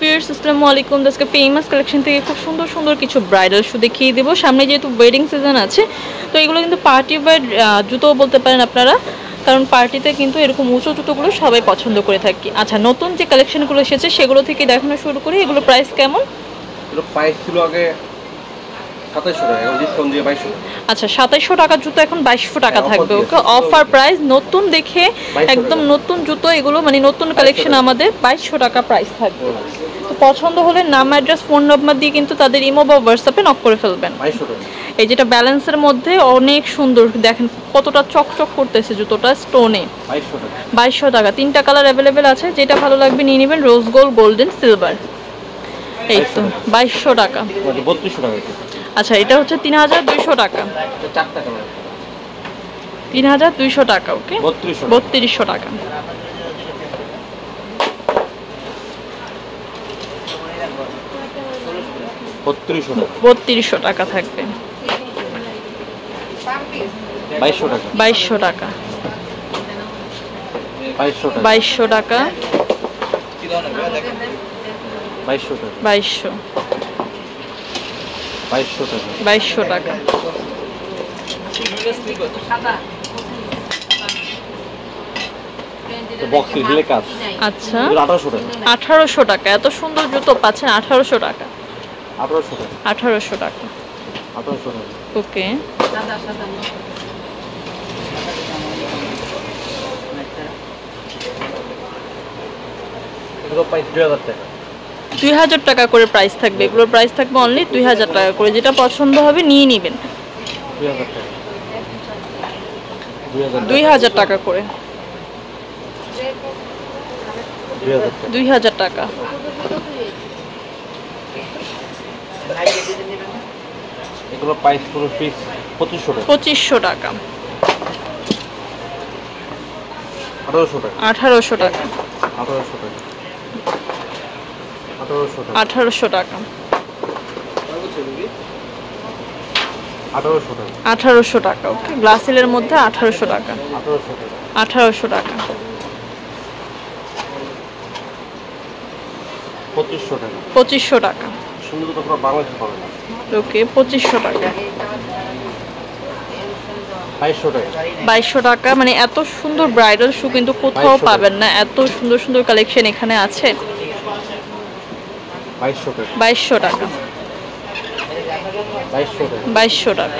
Viewers আসসালামু আলাইকুম। আজকে ফেমাস কালেকশন থেকে খুব সুন্দর সুন্দর কিছু ব্রাইডাল শু দেখিয়ে দেবো। সামনে যেহেতু ওয়েডিং সিজন আছে, তো এগুলো কিন্তু পার্টি ওয়্যার জুতোও বলতে পারেন আপনারা, কারণ পার্টিতে কিন্তু এরকম উঁচু জুতোগুলো সবাই পছন্দ করে থাকি। আচ্ছা, নতুন যে কালেকশনগুলো এসেছে সেগুলো থেকে দেখানো শুরু করি। এগুলো প্রাইস কেমন? এগুলো প্রাইস ছিল আগে 2700 টাকা, এখন ডিসকাউন্ট দিয়ে 2200 টাকা। আচ্ছা, 2700 টাকার জুতো এখন 2200 টাকা থাকবে। ওকে, অফার প্রাইস, নতুন দেখে একদম নতুন জুতো এগুলো, মানে নতুন কালেকশন আমাদের 2200 টাকা প্রাইস থাকবে। তো পছন্দ হলে নাম, অ্যাড্রেস, ফোন নাম্বার দিয়ে কিন্তু তাদের ইমো বা হোয়াটসঅ্যাপে নক করে ফেলবেন। 2200 টাকা। এই যেটা ব্যালেন্সের মধ্যে অনেক সুন্দর, দেখেন কতটা চকচক করতেছে জুতোটা স্টোনে। 2200 টাকা। 2200 টাকা। 3টা কালার অ্যাভেলেবেল আছে, যেটা ভালো লাগবে নিয়ে নেবেন। Rose gold, golden, silver. এই তো 2200 টাকা। 3200 টাকা। আচ্ছা, এটা হচ্ছে 3200 টাকা। চারটা কালার 3200 টাকা। ওকে, 3200 টাকা। বত্রিশশো টাকা থাকবে। 2200 টাকা। 2200 টাকা। 2200 টাকা। 2200 টাকা। আচ্ছা, 1800 টাকা। এত সুন্দর জুতো পাচ্ছেন 1800 টাকা। 1800 টাকা। ওকে, এগুলো প্রাইস 2000 টাকা। 2000 টাকা করে প্রাইস থাকবে। এগুলোর প্রাইস থাকবে অনলি 2000 টাকা করে। যেটা পছন্দ হবে নিয়ে নেবেন। 2000 টাকা। 2000 টাকা করে। 2000 টাকা। এগুলো প্রাইস পুরো ফিক্স 2500 টাকা। 2500 টাকা। 1800 টাকা। 1800 টাকা। 1800 টাকা। 1800 টাকা। 1800 টাকা। 1800 টাকা। ওকে, গ্লাসেলের মধ্যে 1800 টাকা। 1800 টাকা। 2500 টাকা। 2500 টাকা। সুন্দর তো পুরো বাংলাদেশে পাবে না। ওকে, 2500 টাকা। 2200 টাকা। 2200 টাকা। মানে এত সুন্দর ব্রাইডাল শু কিন্তু কোথাও পাবেন না। এত সুন্দর সুন্দর কালেকশন এখানে আছে। 2200 টাকা। 2200 টাকা। 2200 টাকা। 2200 টাকা।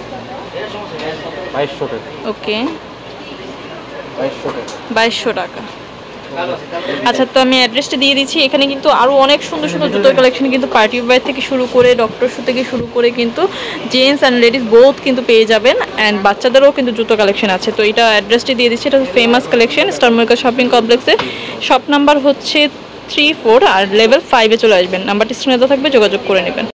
2200 টাকা। ওকে, 2200 টাকা। 2200 টাকা। আচ্ছা, তো আমি অ্যাড্রেসটা দিয়ে দিচ্ছি। এখানে কিন্তু আরও অনেক সুন্দর সুন্দর জুতোর কালেকশন কিন্তু পার্টি ওয়্যার থেকে শুরু করে ডক্টর শু থেকে শুরু করে কিন্তু জেন্টস অ্যান্ড লেডিস বোথ কিন্তু পেয়ে যাবেন। অ্যান্ড বাচ্চাদেরও কিন্তু জুতো কালেকশন আছে। তো এটা অ্যাড্রেসটি দিয়ে দিচ্ছি। এটা famous collection, star Mallika shopping কমপ্লেক্সে। শপ নাম্বার হচ্ছে 34 আর লেভেল 5-এ চলে আসবেন। নাম্বারটি স্ক্রিনে দেওয়া থাকবে, যোগাযোগ করে নেবেন।